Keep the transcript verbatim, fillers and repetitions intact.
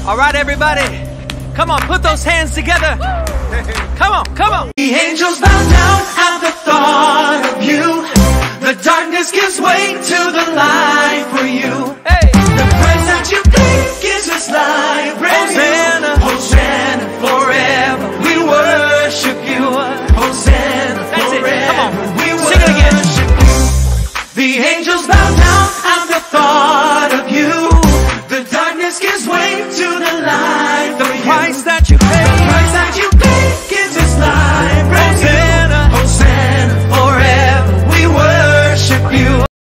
All right, everybody. Come on, put those hands together. Come on, come on. The angels bow down at the thought of you. The darkness gives way to the light for you. Hey. The praise that you give gives us life. Hosanna, Hosanna forever. We worship you. Hosanna That's it. forever. Come on. We Sing it again. worship you. The angels bow down at the thought